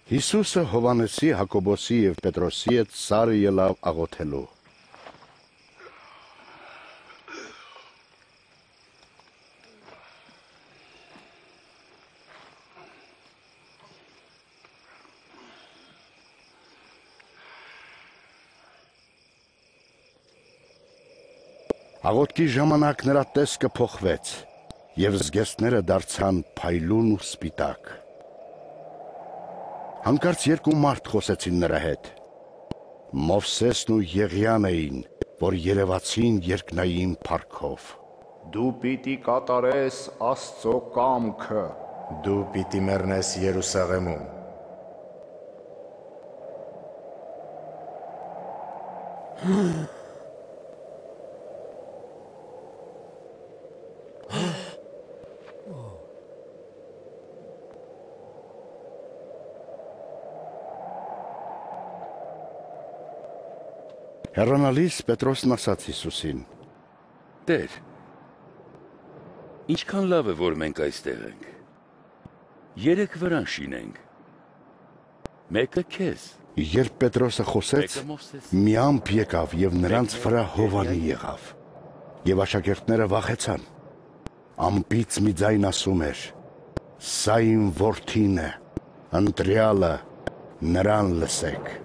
Հիսուսը Հովանեսի, Հակոբոսի և Պետրոսի հետ սարը ելավ աղոթելու։ Աղոթքի ժամանակ նրա տեսքը փոխվեց, և զգեստները դարձան փայլուն ու սպիտակ։ Հանկարծ երկու մարդ խոսեցին նրա հետ։ Մովսեսն ու Եղիան էին, որ երևացին երկնային փառքով։ Դու պիտի կատարես Աստծո կամքը։ Դու պիտի մեռնես Երուսաղեմում։ Հեռանալիս Պետրոսն ասաց Հիսուսին. Տեր, ինչքան լավ է, որ մենք այստեղ ենք։ 3 վրան շինենք։ Մեկը քեզ։ Երբ Պետրոսը խոսեց, մի ամպ եկավ և նրանց վրա հովանի եղավ։ Եվ աշակերտները վախեցան։ Ամպից մի ձայն ասում էր. «Սա իմ որդին է, ընտրյալը, նրան լսեք»։